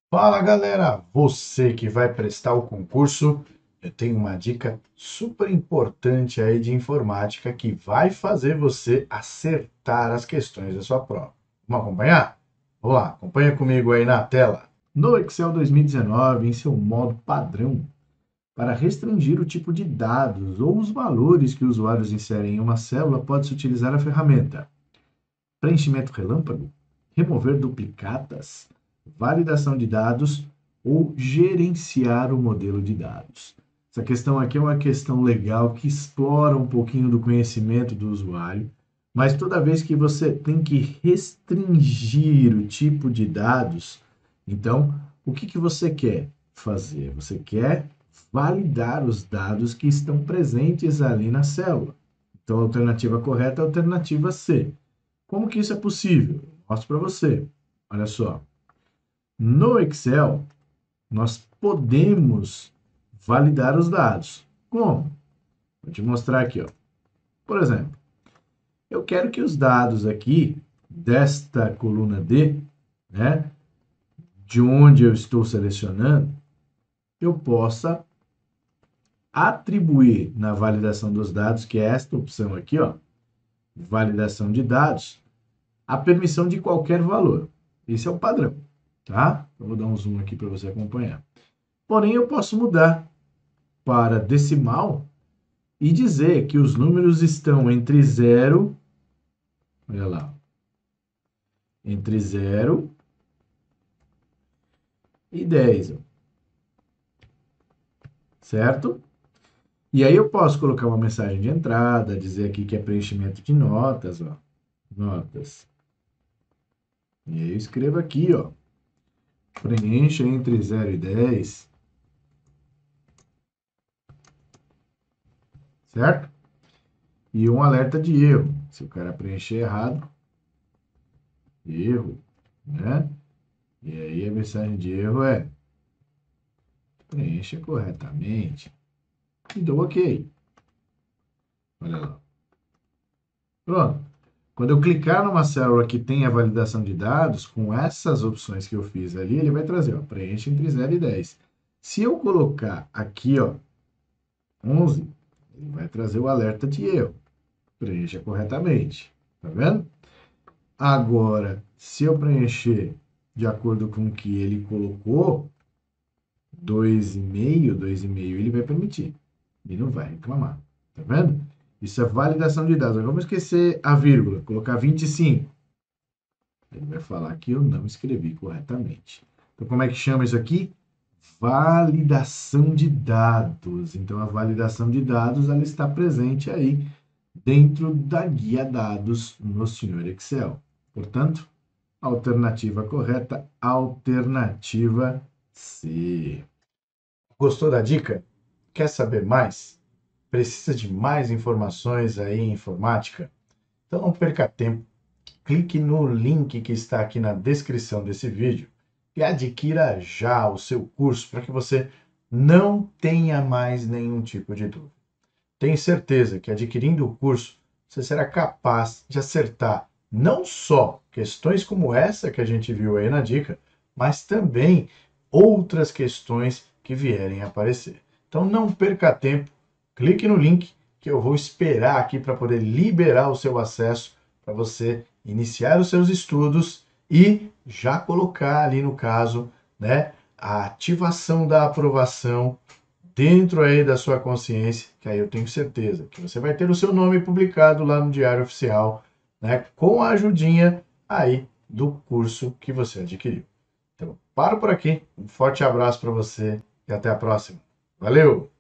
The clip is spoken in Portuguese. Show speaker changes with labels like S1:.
S1: Fala galera, você que vai prestar o concurso, eu tenho uma dica super importante aí de informática que vai fazer você acertar as questões da sua prova. Vamos acompanhar? Vamos lá, acompanha comigo aí na tela. No Excel 2019, em seu modo padrão, para restringir o tipo de dados ou os valores que usuários inserem em uma célula, pode-se utilizar a ferramenta preenchimento relâmpago, remover duplicatas, validação de dados ou gerenciar o modelo de dados. Essa questão aqui é uma questão legal que explora um pouquinho do conhecimento do usuário, mas toda vez que você tem que restringir o tipo de dados, então, o que você quer fazer? Você quer validar os dados que estão presentes ali na célula. Então, a alternativa correta é a alternativa C. Como que isso é possível? Mostro para você. Olha só. No Excel, nós podemos validar os dados. Como? Vou te mostrar aqui, ó. Por exemplo, eu quero que os dados aqui desta coluna D, né, de onde eu estou selecionando, eu possa atribuir na validação dos dados, que é esta opção aqui, ó, validação de dados, a permissão de qualquer valor. Esse é o padrão, tá? Eu vou dar um zoom aqui para você acompanhar. Porém, eu posso mudar para decimal e dizer que os números estão entre 0, olha lá, entre 0 e 10, certo? E aí eu posso colocar uma mensagem de entrada, dizer aqui que é preenchimento de notas, ó, notas. E aí eu escrevo aqui, ó, preencha entre 0 e 10, certo? E um alerta de erro. Se o cara preencher errado, erro, né? E aí a mensagem de erro é preencha corretamente e dou OK. Olha lá. Pronto. Quando eu clicar numa célula que tem a validação de dados, com essas opções que eu fiz ali, ele vai trazer, ó, preencha entre 0 e 10. Se eu colocar aqui, ó, 11, ele vai trazer o alerta de erro. Preencha corretamente. Tá vendo? Agora, se eu preencher de acordo com o que ele colocou, 2,5, ele vai permitir. E não vai reclamar. Tá vendo? Isso é validação de dados. Vamos esquecer a vírgula, colocar 25. Ele vai falar que eu não escrevi corretamente. Então, como é que chama isso aqui? Validação de dados. Então, a validação de dados ela está presente aí dentro da guia dados no Senhor Excel. Portanto, alternativa correta, alternativa C. Gostou da dica? Quer saber mais? Precisa de mais informações aí em informática? Então não perca tempo. Clique no link que está aqui na descrição desse vídeo e adquira já o seu curso para que você não tenha mais nenhum tipo de dúvida. Tenho certeza que adquirindo o curso, você será capaz de acertar não só questões como essa que a gente viu aí na dica, mas também outras questões que vierem a aparecer. Então não perca tempo, clique no link que eu vou esperar aqui para poder liberar o seu acesso para você iniciar os seus estudos e já colocar ali no caso, né, a ativação da aprovação dentro aí da sua consciência, que aí eu tenho certeza que você vai ter o seu nome publicado lá no Diário Oficial, né, com a ajudinha aí do curso que você adquiriu. Então, paro por aqui, um forte abraço para você e até a próxima. Valeu!